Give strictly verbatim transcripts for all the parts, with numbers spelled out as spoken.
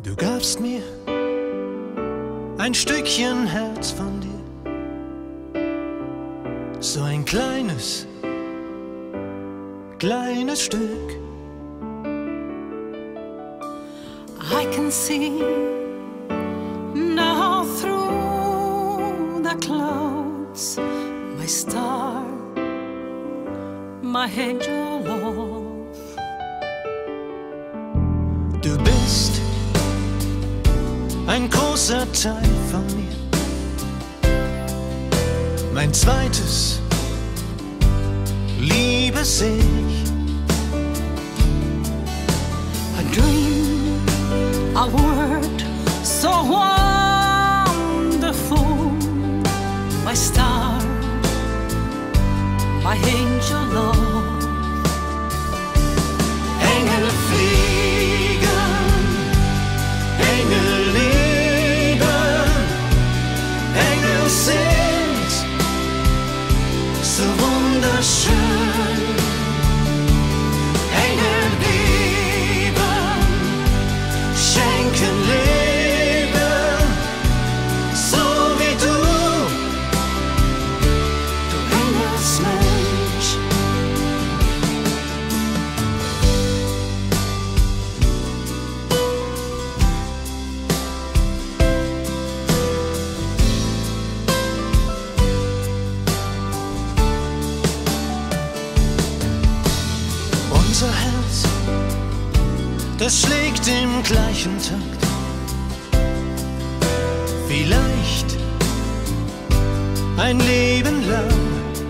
Du gabst mir ein Stückchen Herz von dir, so ein kleines, kleines Stück. I can see now through the clouds, my star, my angel love. Du bist ein großer Teil von mir, mein zweites Liebes-Ich. A dream, a word so wonderful, my star, my angel love. Engel fliegen, Engel lieben, Engel sind so wunderschön. Engel lieben, schenken Leben, so wie du, du Engelsmensch. Unser Herz, das schlägt im gleichen Takt. Vielleicht ein Leben lang.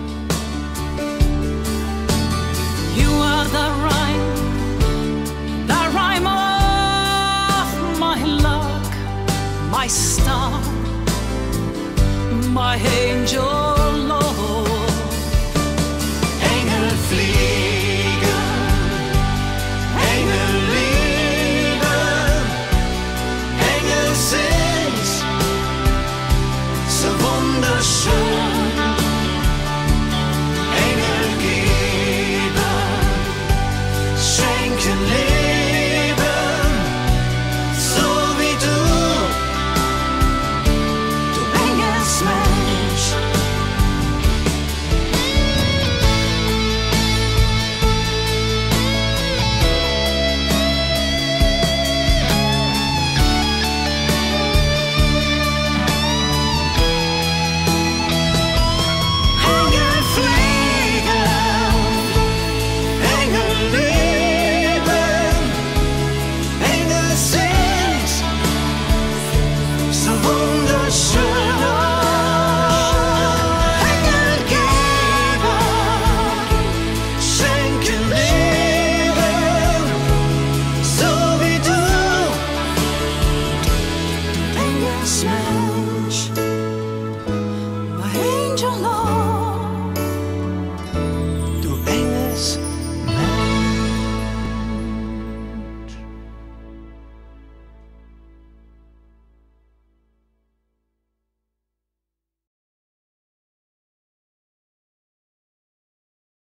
You are the rhyme, the rhyme of my luck, my star, my angel love. Engel fliegen, Engel lieben, Engel sind so wunderschön. Engel geben, schenken Leben, so wie du, du Engelsmensch. Engel fliegen, Engel lieben, Engel sind so wunderschön. Engel geben, schenken Leben, so wie du, Engelsmensch.